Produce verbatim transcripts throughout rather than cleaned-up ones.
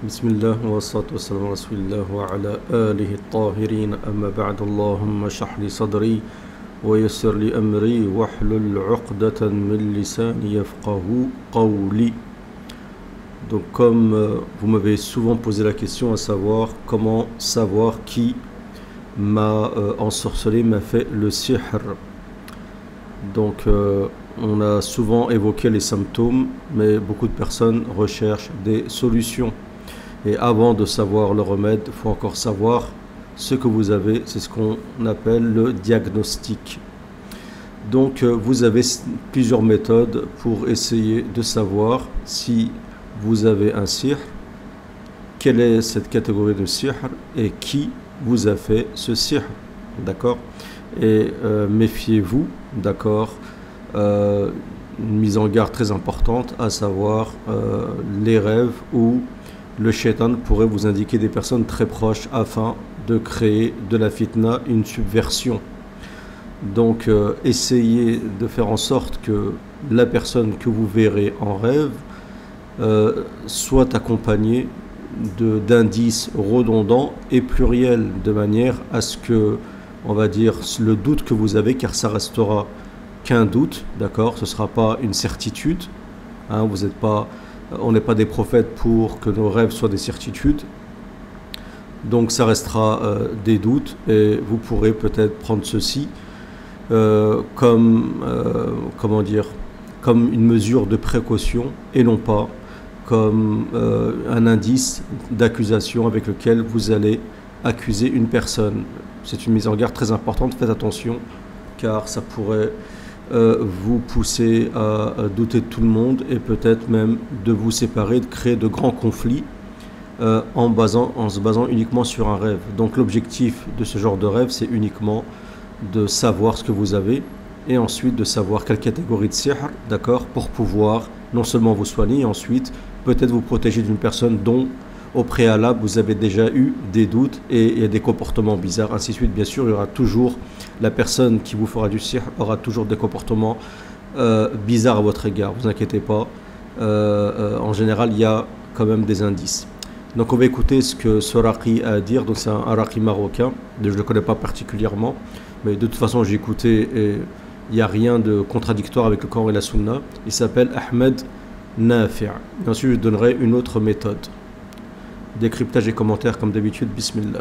بسم الله والصلاة والسلام على رسول الله وعلى آله الطاهرين أما بعد اللهم اشرح لي صدري ويسر لي أمري واحلل عقدة من لساني يفقهوا قولي. Donc comme euh, vous m'avez souvent posé la question à savoir comment savoir qui m'a euh, ensorcelé, m'a fait le sihr. Donc euh, on a souvent évoqué les symptômes, mais beaucoup de personnes recherchent des solutions. Et avant de savoir le remède, il faut encore savoir ce que vous avez. C'est ce qu'on appelle le diagnostic. Donc euh, vous avez plusieurs méthodes pour essayer de savoir si vous avez un sihr, quelle est cette catégorie de sihr et qui vous a fait ce sihr. D'accord? Et euh, méfiez-vous, d'accord, euh, une mise en garde très importante, à savoir euh, les rêves où le shaitan pourrait vous indiquer des personnes très proches afin de créer de la fitna, une subversion. Donc euh, essayez de faire en sorte que la personne que vous verrez en rêve euh, soit accompagnée de, d'indices redondants et pluriels, de manière à ce que, on va dire, le doute que vous avez, car ça restera qu'un doute, d'accord, ce ne sera pas une certitude, hein, vous n'êtes pas... On n'est pas des prophètes pour que nos rêves soient des certitudes. Donc ça restera euh, des doutes et vous pourrez peut-être prendre ceci euh, comme, euh, comment dire, comme une mesure de précaution et non pas comme euh, un indice d'accusation avec lequel vous allez accuser une personne. C'est une mise en garde très importante, faites attention car ça pourrait... Euh, vous pousser à, à douter de tout le monde et peut-être même de vous séparer, de créer de grands conflits euh, en, basant, en se basant uniquement sur un rêve. Donc l'objectif de ce genre de rêve, c'est uniquement de savoir ce que vous avez et ensuite de savoir quelle catégorie de sihr, d'accord, pour pouvoir non seulement vous soigner et ensuite peut-être vous protéger d'une personne dont au préalable vous avez déjà eu des doutes et, et des comportements bizarres, ainsi de suite. Bien sûr, il y aura toujours la personne qui vous fera du sihr aura toujours des comportements euh, bizarres à votre égard, vous inquiétez pas. Euh, euh, en général, il y a quand même des indices. Donc on va écouter ce que ce raqi a à dire. Donc c'est un, un raqi marocain, je ne le connais pas particulièrement, mais de toute façon j'ai écouté et il n'y a rien de contradictoire avec le Coran et la Sunna. Il s'appelle Ahmed Nafi'. Et ensuite je donnerai une autre méthode. Décryptage et commentaires comme d'habitude, bismillah.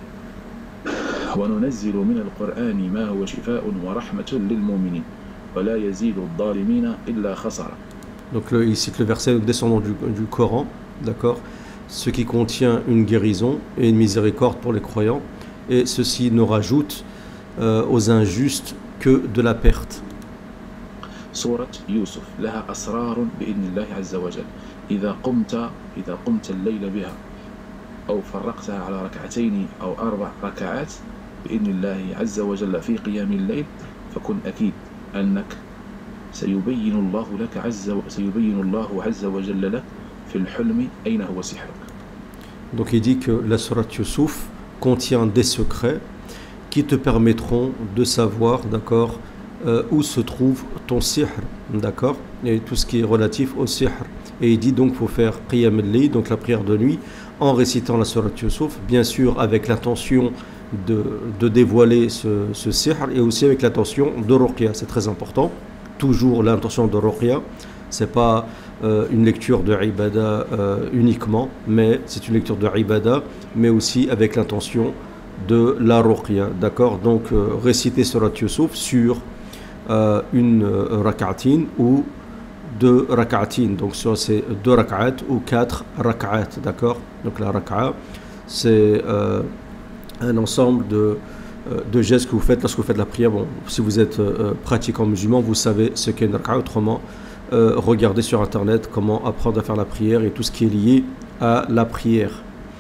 وننزل من القرآن ما هو شفاء ورحمة للمؤمنين ولا يزيد الظالمين إلا خسارة. Donc le, il cite le verset descendant du, du Coran, d'accord, ce qui contient une guérison et une miséricorde pour les croyants, et ceci ne rajoute euh, aux injustes que de la perte. سورة يوسف لها أسرار بإذن الله عز وجل إذا قمت إذا قمت الليل بها أو فرقتها على ركعتين أو أربع ركعات بإذن الله عز وجل في قيام الليل فكن أكيد أنك سيبين الله لك عز سيبين الله عز وجل لك في الحلم أين هو سحرك. Donc il dit que la sourate Yusuf contient des secrets qui te permettront de savoir, d'accord, euh, où se trouve ton sihr, d'accord, et tout ce qui est relatif au sihr. Et il dit donc qu'il faut faire qiyam al-layl, donc la prière de nuit, en récitant la sourate Yusuf, bien sûr avec l'intention de, de dévoiler ce, ce sihr et aussi avec l'intention de ruqya, c'est très important. Toujours l'intention de ruqya, c'est pas euh, une lecture de ibada euh, uniquement, mais c'est une lecture de ibada, mais aussi avec l'intention de la ruqya, d'accord. Donc euh, réciter sourate Yusuf sur euh, une euh, rak'atin ou deux rak'atin, donc soit c'est deux rak'at ou quatre rak'at, d'accord. Donc la rak'a, c'est euh, un ensemble de, euh, de gestes que vous faites lorsque vous faites la prière. Bon, si vous êtes euh, pratiquant musulman, vous savez ce qu'est une rak'a. Autrement, euh, regardez sur internet comment apprendre à faire la prière et tout ce qui est lié à la prière.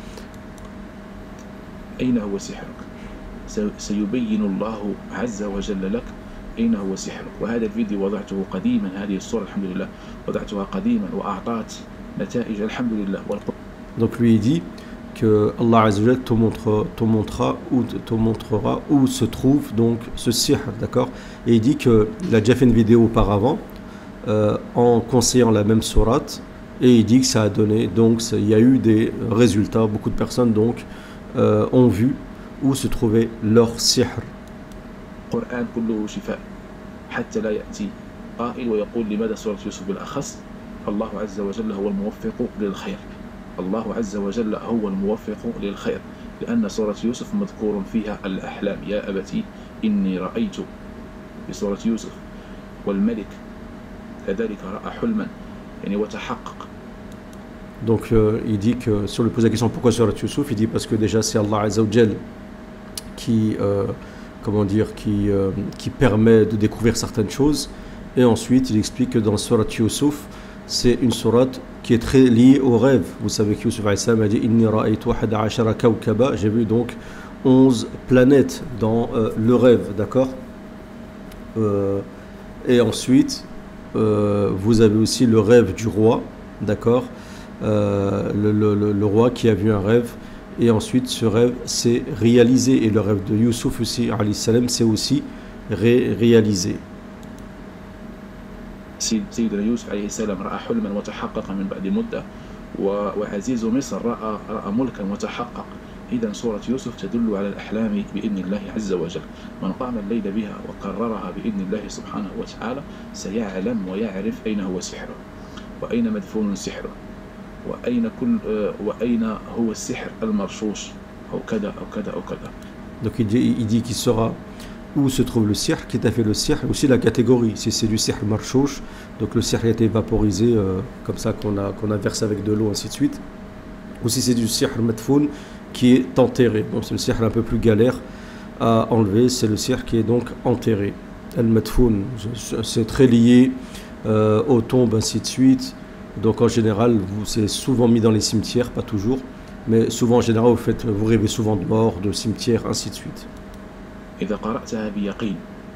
أين هو سحرك؟ سيبين الله عز وجل لك أين هو سحرك. وهذا الفيديو وضعته قديما، هذه الصورة الحمد لله وضعتها قديما وأعطت نتائج الحمد لله. Donc lui il dit que Allah Azza wa Jalla te, montre, te, montrera, ou te montrera où se trouve donc ce sihr, d'accord. Et il dit qu'il a déjà fait une vidéo auparavant euh, en conseillant la même sourate Et il dit que ça a donné, donc il y a eu des résultats, beaucoup de personnes donc euh, ont vu où se trouvait leur sihr. القرآن كله شفاء حتى لا يأتي قائل ويقول لماذا سورة يوسف بالأخص الله عز وجل هو الموفق للخير الله عز وجل هو الموفق للخير لأن سورة يوسف مذكور فيها الأحلام يا أبتي إني رأيت في سورة يوسف والملك كذلك رأى حلما يعني وتحقق. Donc euh, il dit que sur le pose la question pourquoi sur Youssouf, il dit parce que déjà c'est Allah Azza wa Jal qui euh, comment dire qui euh, qui permet de découvrir certaines choses, et ensuite il explique que dans la sourate Youssouf c'est une sourate qui est très liée au rêve. Vous savez que Youssouf alayhi salam a dit inni ra'aytu ahada ashara kawkaba, j'ai vu donc onze planètes dans euh, le rêve, d'accord. Euh, et ensuite euh, vous avez aussi le rêve du roi, d'accord. Euh, le, le, le roi qui a vu un rêve, et ensuite ce rêve s'est réalisé, et le rêve de Youssouf aussi alayhi salam s'est aussi ré réalisé. سيدنا يوسف عليه السلام رأى حلما وتحقق من بعد مدة وعزيز مصر رأى رأى ملكا وتحقق. إذا سورة يوسف تدل على الأحلام بإذن الله عز وجل. من قام الليل بها وقررها بإذن الله سبحانه وتعالى سيعلم ويعرف أين هو سحره وأين مدفون سحره وأين كل وأين هو السحر المرشوش أو كذا أو كذا أو كذا. Donc il dit, il dit qu'il saura où se trouve le sihr, qui t'a fait le sihr, et aussi la catégorie. Si c'est du sihr marchouch, donc le sihr a été vaporisé, euh, comme ça qu'on a, qu'on a versé avec de l'eau, ainsi de suite. Ou si c'est du sihr madfoun qui est enterré. Donc c'est le sihr un peu plus galère à enlever, c'est le sihr qui est donc enterré. Al madfoun, c'est très lié euh, aux tombes, ainsi de suite. Donc en général, c'est souvent mis dans les cimetières, pas toujours, mais souvent en général, vous, faites, vous rêvez souvent de morts, de cimetières, ainsi de suite. إذا قرأتها بيقين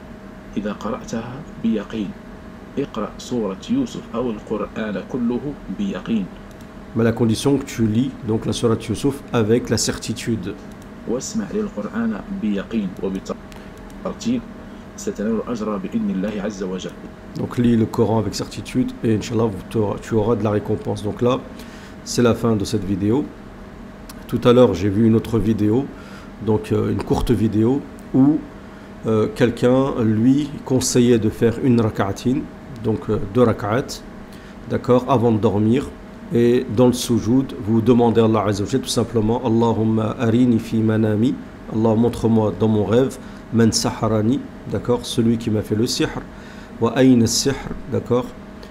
إذا قرأتها بيقين اقرأ سورة يوسف أو القرآن كله بيقين. Mais la condition que tu lis donc la sourate Youssouf avec la certitude. واسمع للقرآن بيقين وبالترتيل ستنال أجر بإذن الله عز وجل. Donc lis le Coran avec certitude et Inch'Allah tu auras de la récompense. Donc là c'est la fin de cette vidéo. Tout à l'heure j'ai vu une autre vidéo, donc euh, une courte vidéo où euh, quelqu'un lui conseillait de faire une rak'atin, donc euh, deux rak'at, d'accord, avant de dormir. Et dans le soujoud, vous demandez à Allah Azza wa Jalla tout simplement Allahumma arini fi manami, Allah montre-moi dans mon rêve, man saharani, d'accord, celui qui m'a fait le sihr, wa ayna sihr, d'accord,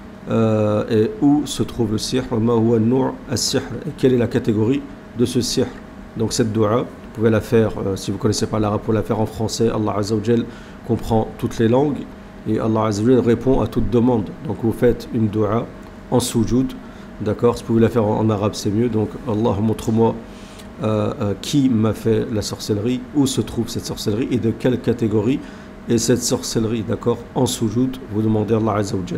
euh, et où se trouve le sihr, wa ma huwa an-nu' as-sihr, et quelle est la catégorie de ce sihr. Donc cette dua, vous pouvez la faire, euh, si vous ne connaissez pas l'arabe, vous pouvez la faire en français. Allah Azza wa Jal comprend toutes les langues et Allah Azza wa Jal répond à toute demande. Donc vous faites une dua en sujoud, d'accord. Si vous pouvez la faire en, en arabe, c'est mieux. Donc Allah, montre-moi euh, euh, qui m'a fait la sorcellerie, où se trouve cette sorcellerie et de quelle catégorie est cette sorcellerie, d'accord. En sujoud, vous demandez à Allah Azza wa Jal.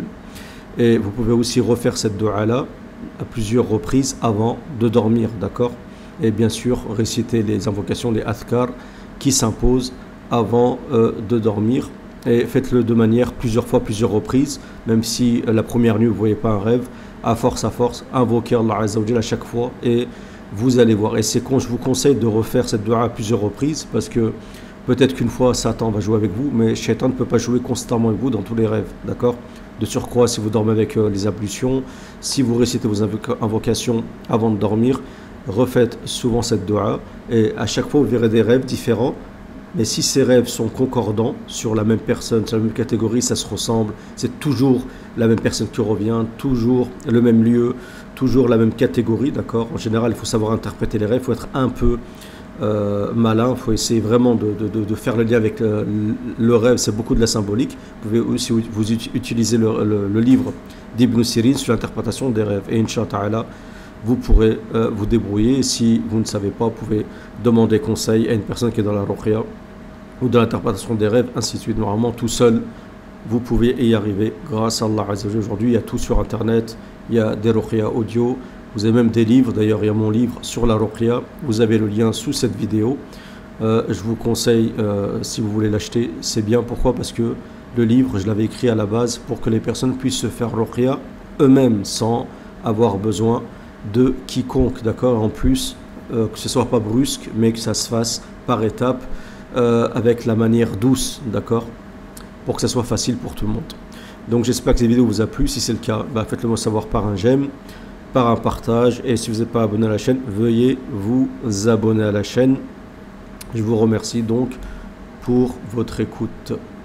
Et vous pouvez aussi refaire cette dua-là à plusieurs reprises avant de dormir, d'accord. Et bien sûr réciter les invocations, les adhkar qui s'imposent avant euh, de dormir, et faites-le de manière plusieurs fois, plusieurs reprises, même si euh, la première nuit vous ne voyez pas un rêve, à force à force, invoquez Allah Azza wa Jalla à chaque fois et vous allez voir. Et c'est quand je vous conseille de refaire cette dua à plusieurs reprises, parce que peut-être qu'une fois Satan va jouer avec vous, mais Shaitan ne peut pas jouer constamment avec vous dans tous les rêves, d'accord. De surcroît, si vous dormez avec euh, les ablutions, si vous récitez vos invoc invocations avant de dormir, refaites souvent cette dua, et à chaque fois vous verrez des rêves différents. Mais si ces rêves sont concordants sur la même personne, sur la même catégorie, ça se ressemble, c'est toujours la même personne qui revient, toujours le même lieu, toujours la même catégorie, d'accord. En général, il faut savoir interpréter les rêves, il faut être un peu euh, malin, il faut essayer vraiment de, de, de faire le lien avec le, le rêve, c'est beaucoup de la symbolique. Vous pouvez aussi vous utiliser le, le, le livre d'Ibn Sirin sur l'interprétation des rêves, et Inch'Allah, vous pourrez euh, vous débrouiller. Si vous ne savez pas, vous pouvez demander conseil à une personne qui est dans la ruqya ou dans l'interprétation des rêves, ainsi de suite. Normalement, tout seul, vous pouvez y arriver grâce à Allah Azza wa Jalla. Aujourd'hui, il y a tout sur Internet, il y a des ruqya audio, vous avez même des livres. D'ailleurs, il y a mon livre sur la ruqya, vous avez le lien sous cette vidéo. Euh, je vous conseille, euh, si vous voulez l'acheter, c'est bien. Pourquoi? Parce que le livre, je l'avais écrit à la base pour que les personnes puissent se faire ruqya eux-mêmes sans avoir besoin de quiconque, d'accord. En plus, euh, que ce soit pas brusque, mais que ça se fasse par étapes, euh, avec la manière douce, d'accord, pour que ça soit facile pour tout le monde. Donc j'espère que cette vidéo vous a plu. Si c'est le cas, bah, faites-le moi savoir par un j'aime, par un partage, et si vous n'êtes pas abonné à la chaîne, veuillez vous abonner à la chaîne. Je vous remercie donc pour votre écoute.